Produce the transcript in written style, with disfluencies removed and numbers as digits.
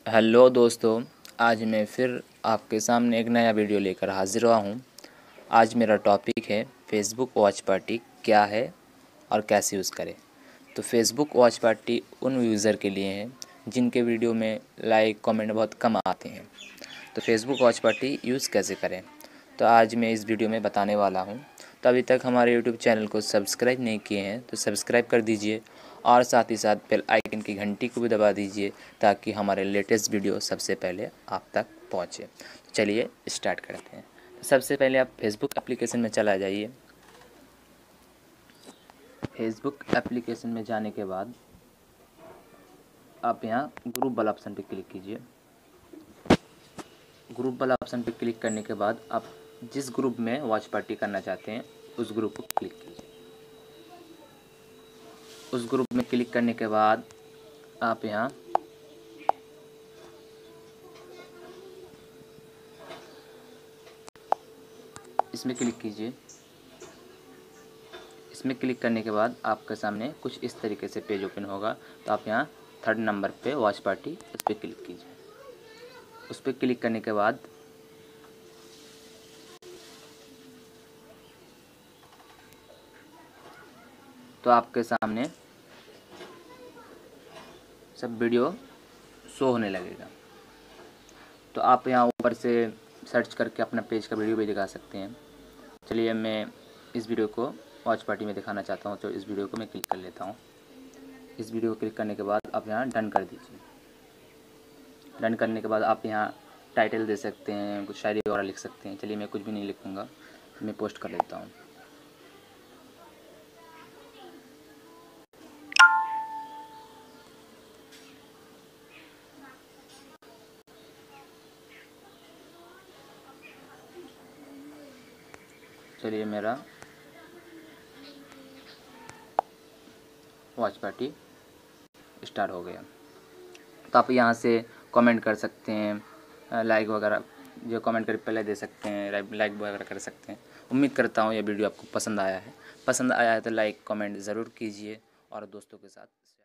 Hello दोस्तों, आज मैं फिर आपके सामने एक नया वीडियो लेकर हाजिर हुआ हूँ। आज मेरा टॉपिक है फेसबुक वॉच पार्टी क्या है और कैसे यूज़ करें। तो फेसबुक वॉच पार्टी उन यूज़र के लिए है जिनके वीडियो में लाइक कमेंट बहुत कम आते हैं। तो फेसबुक वॉच पार्टी यूज़ कैसे करें, तो आज मैं इस वीडियो में बताने वाला हूँ। तो अभी तक हमारे यूट्यूब चैनल को सब्सक्राइब नहीं किए हैं तो सब्सक्राइब कर दीजिए और साथ ही साथ बेल आइकन की घंटी को भी दबा दीजिए ताकि हमारे लेटेस्ट वीडियो सबसे पहले आप तक पहुँचे। तो चलिए स्टार्ट करते हैं। तो सबसे पहले आप फेसबुक एप्लीकेशन में चला जाइए। फेसबुक एप्लीकेशन में जाने के बाद आप यहाँ ग्रुप वाला ऑप्शन पर क्लिक कीजिए। ग्रुप वाला ऑप्शन पर क्लिक करने के बाद आप जिस ग्रुप में वॉच पार्टी करना चाहते हैं उस ग्रुप को क्लिक कीजिए। उस ग्रुप में क्लिक करने के बाद आप यहाँ इसमें क्लिक कीजिए। इसमें क्लिक करने के बाद आपके सामने कुछ इस तरीके से पेज ओपन होगा। तो आप यहाँ 3rd नंबर पे वॉच पार्टी उस पर क्लिक कीजिए। उस पर क्लिक करने के बाद तो आपके सामने सब वीडियो शो होने लगेगा। तो आप यहाँ ऊपर से सर्च करके अपना पेज का वीडियो भी दिखा सकते हैं। चलिए मैं इस वीडियो को वॉच पार्टी में दिखाना चाहता हूँ, तो इस वीडियो को मैं क्लिक कर लेता हूँ। इस वीडियो को क्लिक करने के बाद आप यहाँ डन कर दीजिए। डन करने के बाद आप यहाँ टाइटल दे सकते हैं, कुछ शायरी वगैरह लिख सकते हैं। चलिए मैं कुछ भी नहीं लिखूँगा, मैं पोस्ट कर लेता हूँ। चलिए मेरा वॉच पार्टी स्टार्ट हो गया। तो आप यहाँ से कमेंट कर सकते हैं, लाइक वगैरह जो कमेंट कर पहले दे सकते हैं, लाइक वगैरह कर सकते हैं। उम्मीद करता हूँ ये वीडियो आपको पसंद आया है। पसंद आया है तो लाइक कमेंट ज़रूर कीजिए और दोस्तों के साथ